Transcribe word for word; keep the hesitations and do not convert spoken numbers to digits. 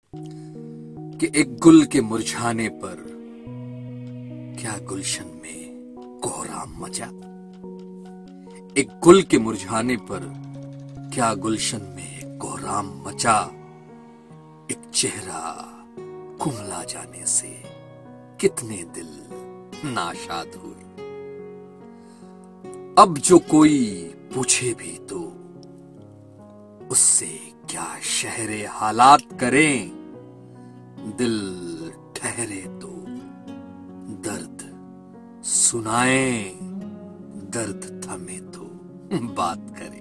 कि एक गुल के मुरझाने पर क्या गुलशन में कोहराम मचा। एक गुल के मुरझाने पर क्या गुलशन में कोहराम मचा। एक चेहरा कुमला जाने से कितने दिल नाशाद हुए। अब जो कोई पूछे भी तो उससे क्या शहरे हालात करें। दिल ठहरे तो दर्द सुनाएं, दर्द थमे तो बात करें।